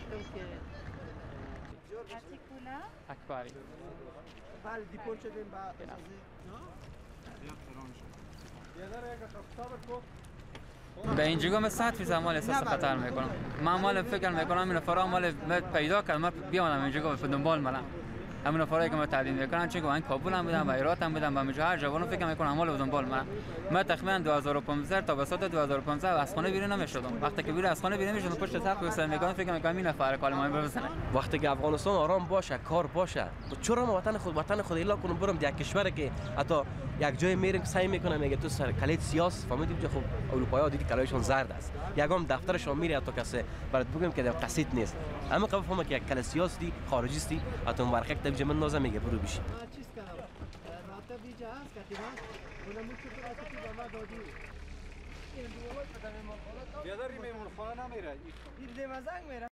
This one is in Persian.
گفتم که Articula. اکبری بله دیپورت شدیم با به اینجا مثل 100% مال احساس خطر میکنم. من مال فکر میکنم این نفرا مال پیدا کردم بیام اینجا به دنبال منم. همین نفرایی که ما تعلیم میکنن چون من کابل هم بودم و هرات هم بودم و اینجا هر جوانو فکر میکنم مال دنبال من تقریبا 2015 تا وسط 2015 از خانه بیرون نمیشدم. وقتی که بیرون از خانه بیرون میشدم پشت سر کوسل میکنم فکر میکنم این نفر کال ما بزنه. وقتی که افغانستان آرام باشه کار باشه چرا ما وطن خود الا کنم برم یک کشوری که حتی یک جای میریم سعی میکنم میگه تو سر کلید سیاس فهمیدیم خب اروپایی ها دیدی کلایشون زرد است یگام دفترشون میره حتی کسی برات بگم که قصید نیست اما قبل فهمم که یک کل سیاسی خارجیستی حتی مرخک تبج من نازم میگه برو بشی چیز کنم رابطه بیجا هست کتیبا اونم چه تو راست که ما دادی این دو ولد بدم مال خاله بیادر میمون خانه نمیره این دم زنگ میره